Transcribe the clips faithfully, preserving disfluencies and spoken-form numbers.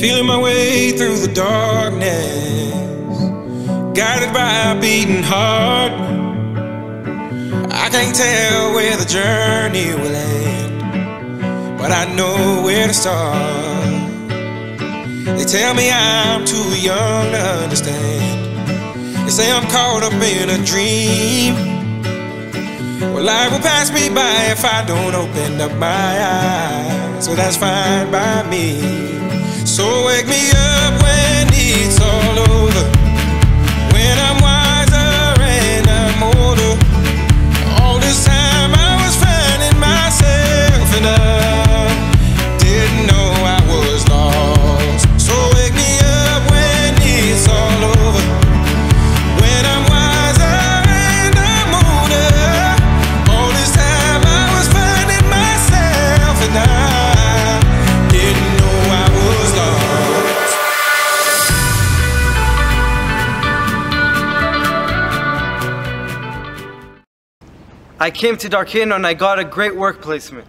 feeling my way through the darkness, guided by a beating heart. I can't tell where the journey will end, but I know where to start. They tell me I'm too young to understand. They say I'm caught up in a dream. Well, life will pass me by if I don't open up my eyes, so that's fine by me. So wake me up when it's all over, when I'm wiser and I'm older. All this time I was finding myself and I didn't know I was lost. So wake me up when it's all over, when I'm wiser and I'm older. All this time I was finding myself and I didn't know I was lost. I came to Darkano and I got a great work placement.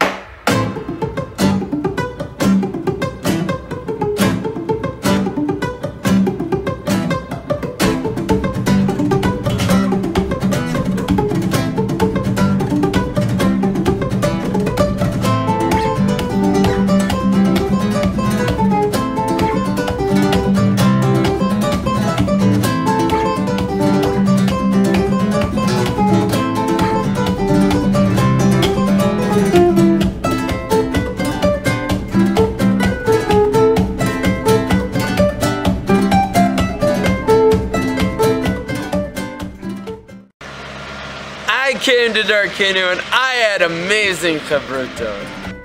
I came to Darkano and I had amazing chavrutot.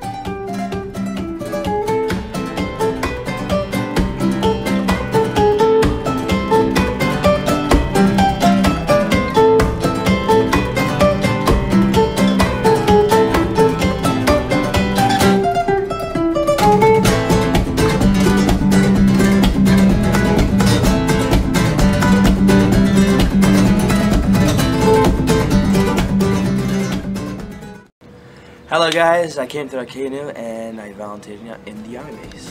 Hello guys, I came to Darkano and I volunteered in the army base.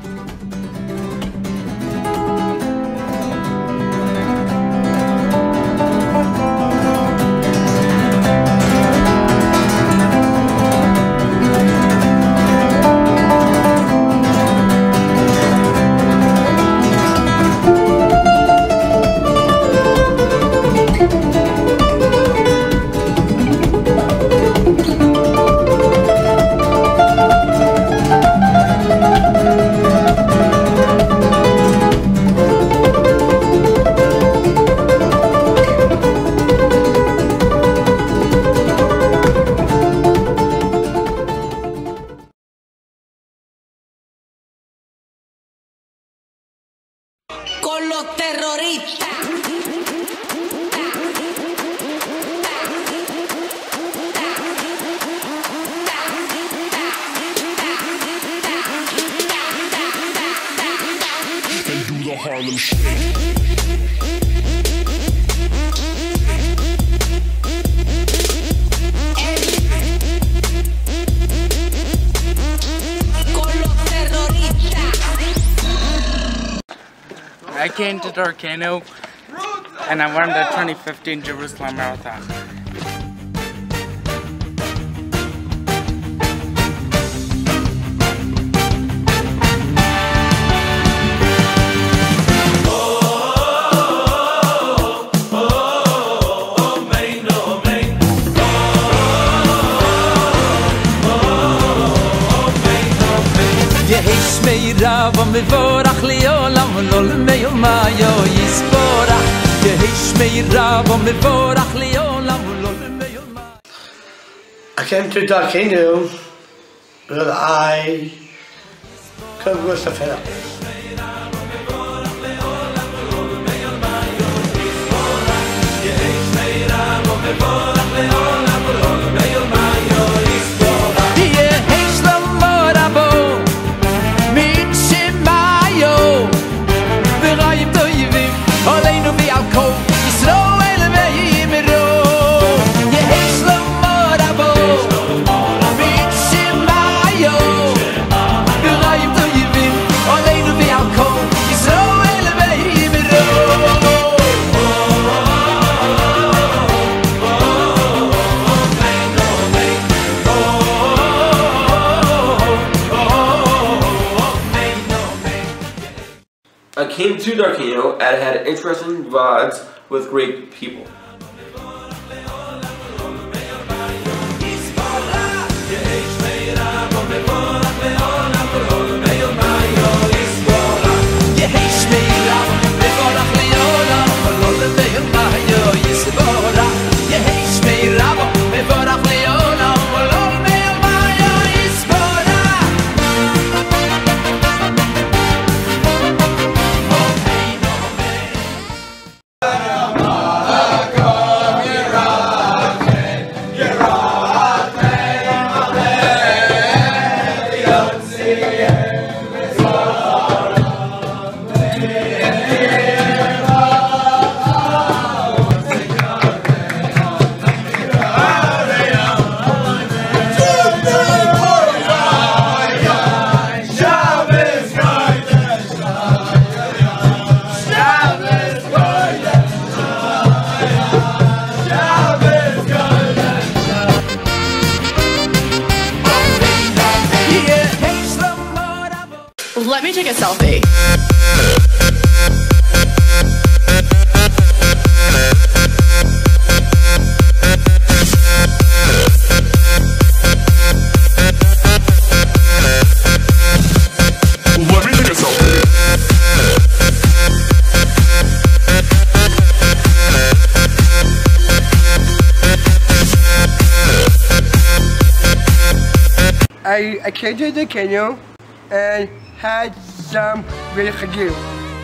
Con los terroristas. And do the Harlem Shake. I came to Darkano and I won the twenty fifteen Jerusalem Marathon. Rav mevorach leolam lol meyomayo yisporach yehish mei Rav mevorach leolam lol meyomayo. I came to Darkano but I couldn't go to Fela. Allein came to Darkano and I had interesting V O Ds with great people. Let me take a selfie. Let me take a selfie. I, I came to the canyon and had some really good.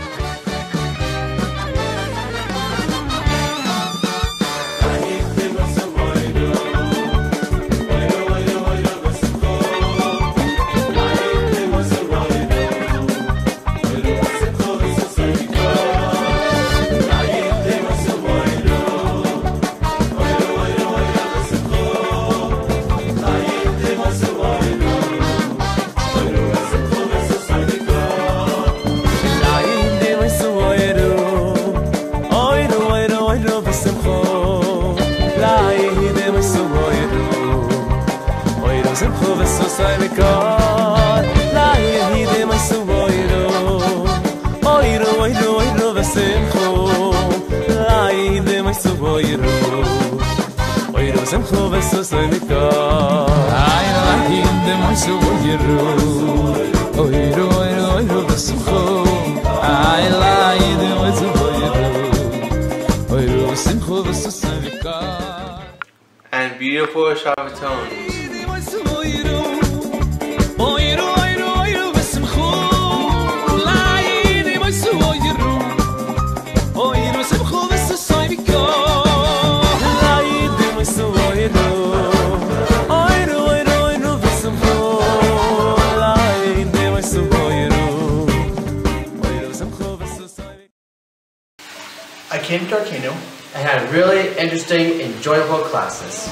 And beautiful Shabbatones. I came to Darkano and had really interesting, enjoyable classes.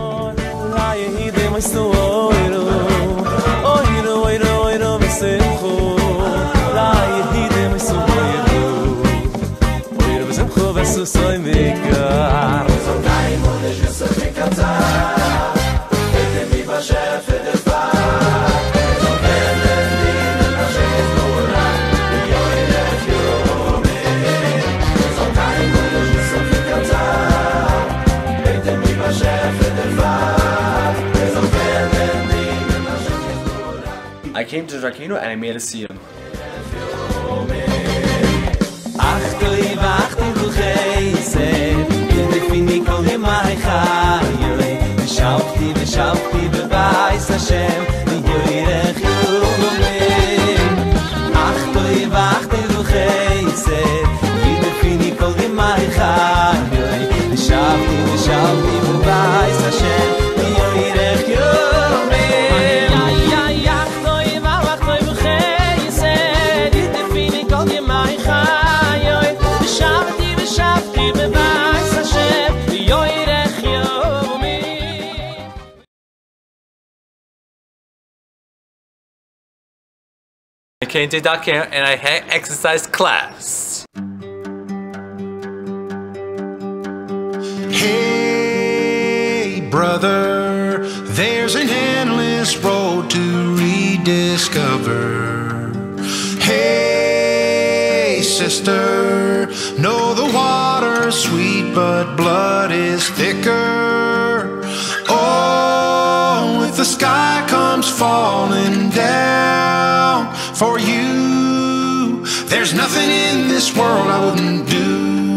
I came to Darkano and I made a siyum. I came to Darkano and I had exercise class. Hey brother, there's an endless road to rediscover. Hey sister, sister. Know the water's sweet, but blood is thicker. Oh, if the sky comes falling down for you, there's nothing in this world I wouldn't do.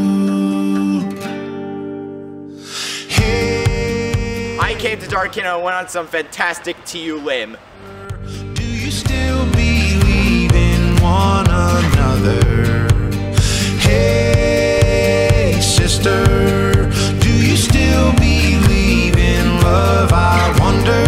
Hey, I came to Darkino and went on some fantastic T U limb. Do you still believe in one another? Hey, sister, do you still believe in love? I wonder.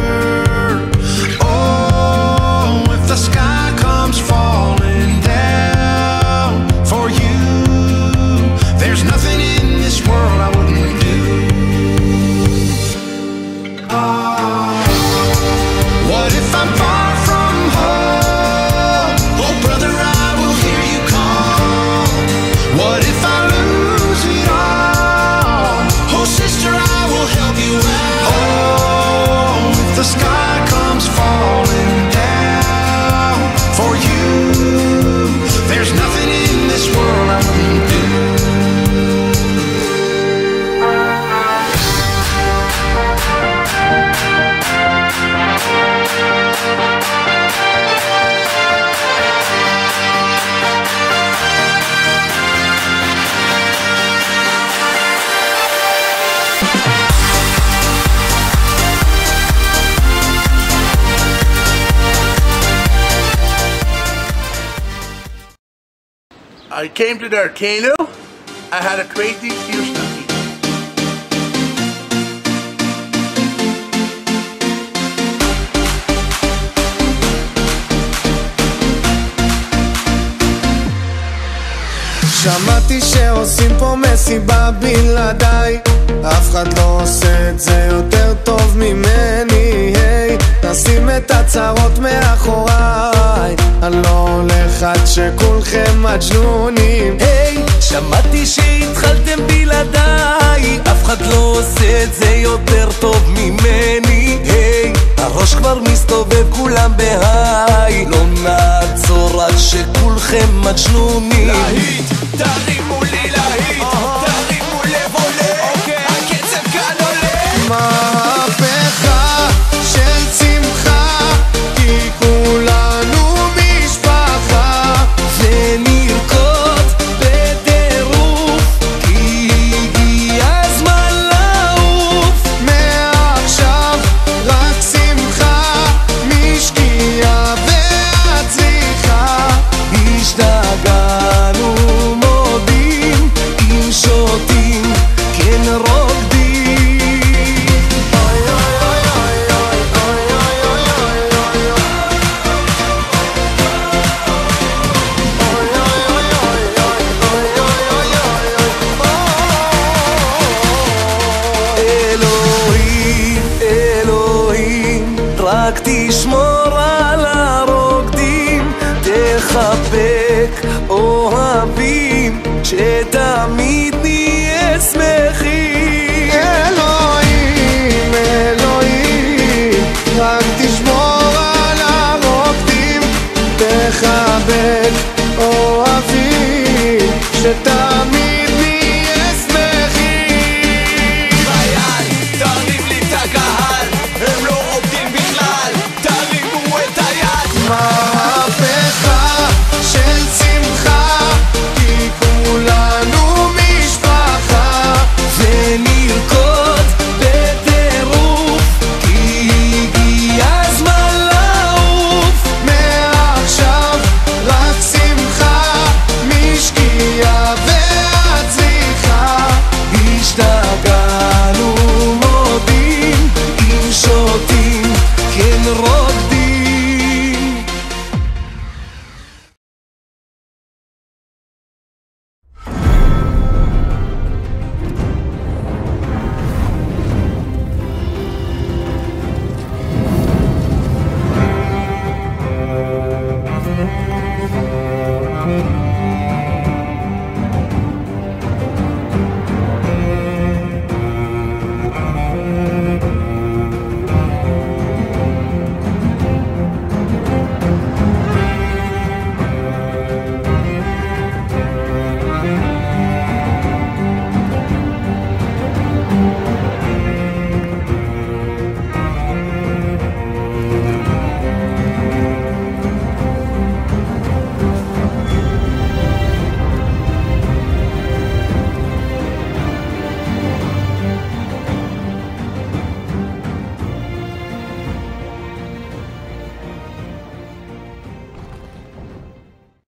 Oh, if the sky comes falling down for you, there's nothing in this world I wouldn't do. Oh, what if I'm far from home? Oh, brother, I will hear you call. What if I lose it all? Oh, sister, I will help you out. Oh, if the sky comes falling down for you, there's nothing in this world I wouldn't do. I came to Darkino. I had a crazy Houston. שמעתי שעושים פה מסיבה בלעדיי, אף אחד לא עושה את זה יותר טוב ממני. היי, נשים את הצרות מאחוריי, אני לא הולך עד שכולכם מג'נונים. היי, שמעתי שהתחלתם בלעדיי, אף אחד לא עושה את זה יותר טוב ממני. היי, הראש כבר מסתובב כולם בהיי, לא נעצור עד שכולכם מג'נונים. להיט, תרימו לי להיט, תרימו לב עולה, הקצב כאן עולה. מהפכה של שמחה, כי כולנו משפחה, ונרקוד בטירוף, כי הגיע הזמן לעוף. מעכשיו רק שמחה, משקיעה ועד צריכה. השתגענו מודים, אם שותים כן רוקדים. אוי אוי אוי אוי אוי אוי אוי אלוהים, אלוהים, רק תשמור